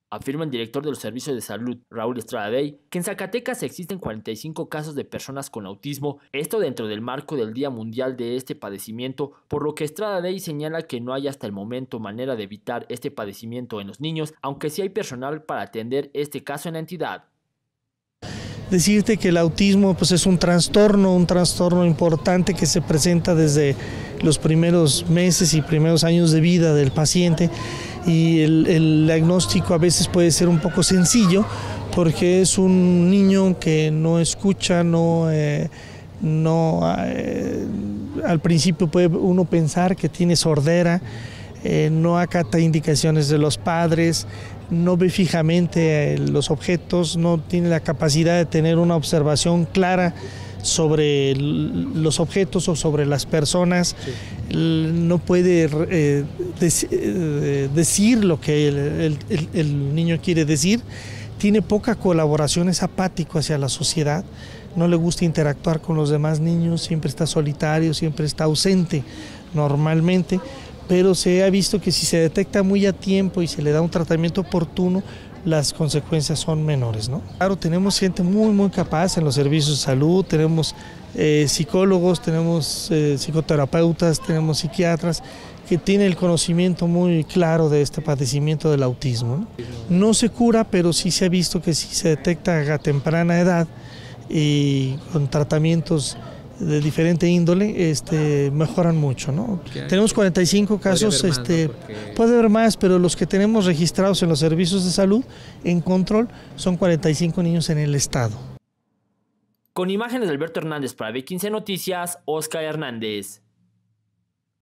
Afirma el director de los servicios de salud, Raúl Estrada Dey, que en Zacatecas existen 45 casos de personas con autismo, esto dentro del marco del Día Mundial de este padecimiento, por lo que Estrada Dey señala que no hay hasta el momento manera de evitar este padecimiento en los niños, aunque sí hay personal para atender este caso en la entidad. Decirte que el autismo pues es un trastorno importante que se presenta desde los primeros meses y primeros años de vida del paciente, y el diagnóstico a veces puede ser un poco sencillo porque es un niño que no escucha, al principio puede uno pensar que tiene sordera, no acata indicaciones de los padres, no ve fijamente los objetos, no tiene la capacidad de tener una observación clara sobre los objetos o sobre las personas, no puede decir lo que el niño quiere decir, tiene poca colaboración, es apático hacia la sociedad, no le gusta interactuar con los demás niños, siempre está solitario, siempre está ausente normalmente, pero se ha visto que si se detecta muy a tiempo y se le da un tratamiento oportuno, las consecuencias son menores, ¿no? Claro, tenemos gente muy capaz en los servicios de salud, tenemos psicólogos, tenemos psicoterapeutas, tenemos psiquiatras que tienen el conocimiento muy claro de este padecimiento del autismo, ¿no? No se cura, pero sí se ha visto que si se detecta a temprana edad y con tratamientos de diferente índole, mejoran mucho, ¿no? Tenemos 45 casos, puede haber más, pero los que tenemos registrados en los servicios de salud en control son 45 niños en el estado. Con imágenes de Alberto Hernández para B15 Noticias, Oscar Hernández.